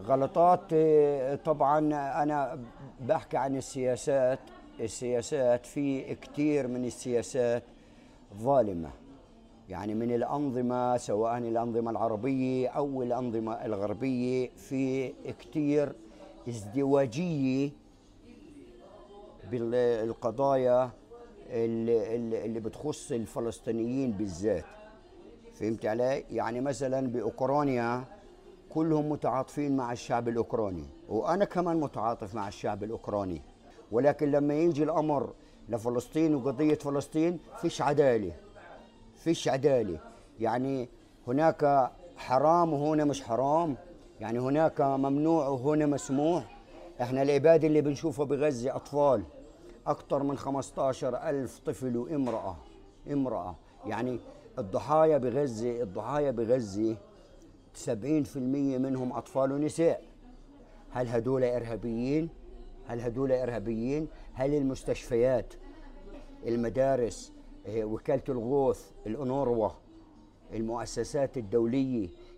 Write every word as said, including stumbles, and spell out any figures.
غلطات آه، طبعا. أنا بحكي عن السياسات. السياسات في كتير من السياسات ظالمة، يعني من الأنظمة، سواء الأنظمة العربية أو الأنظمة الغربية، في كتير ازدواجية بالقضايا اللي, اللي بتخص الفلسطينيين بالذات. فهمت علي؟ يعني مثلا بأوكرانيا كلهم متعاطفين مع الشعب الأوكراني، وأنا كمان متعاطف مع الشعب الأوكراني، ولكن لما يجي الأمر لفلسطين وقضية فلسطين فيش عدالة. فيش عدالة. يعني هناك حرام وهنا مش حرام، يعني هناك ممنوع وهنا مسموح. احنا العباد اللي بنشوفه بغزة أطفال، أكثر من خمسة عشر ألف طفل وامرأة. امرأة يعني الضحايا بغزة، الضحايا بغزة سبعين في المية منهم أطفال ونساء. هل هدول إرهابيين؟ هل هدول إرهابيين؟ هل المستشفيات، المدارس، وكالة الغوث، الأونروا، المؤسسات الدولية